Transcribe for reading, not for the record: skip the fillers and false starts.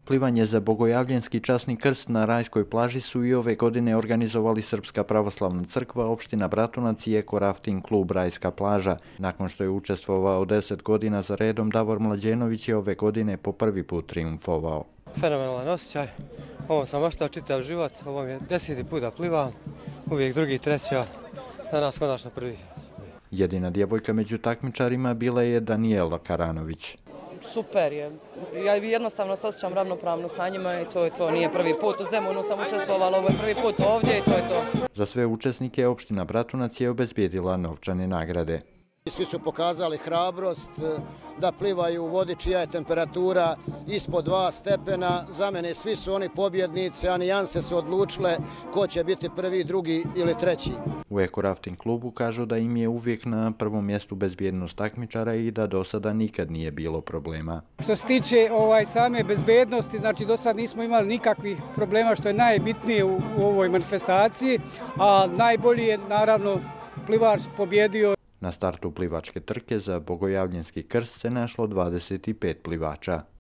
Plivanje za Bogojavljenski časni krst na Rajskoj plaži su i ove godine organizovali Srpska pravoslavna crkva, opština Bratunac i Eko rafting klub Rajska plaža. Nakon što je učestvovao 10 godina za redom, Davor Mlađenović je ove godine po prvi put triumfovao. Fenomenalan osjećaj. Ovo sam maštao čitav život, ovo mi je 10. put da plivam, uvijek drugi, treći, a danas konačno prvi. Jedina djevojka među takmičarima bila je Danijela Karanović. Super je. Ja jednostavno se osjećam ravnopravno sa njima i to je to. Nije prvi put u Zemunu sam učestvovala, ovo je prvi put ovdje i to je to. Za sve učesnike opština Bratunac je obezbijedila novčane nagrade. Svi su pokazali hrabrost da plivaju u vodi čija je temperatura ispod 2 stepena. Za mene svi su oni pobjednici, a nijanse su odlučile ko će biti prvi, drugi ili treći. U Eko rafting klubu kažu da im je uvijek na prvom mjestu bezbjednost takmičara i da do sada nikad nije bilo problema. Što se tiče same bezbednosti, znači do sad nismo imali nikakvih problema, što je najbitnije u ovoj manifestaciji, a najbolji je naravno plivač pobjedio. Na startu plivačke trke za Bogojavljenski krst se našlo 25 plivača.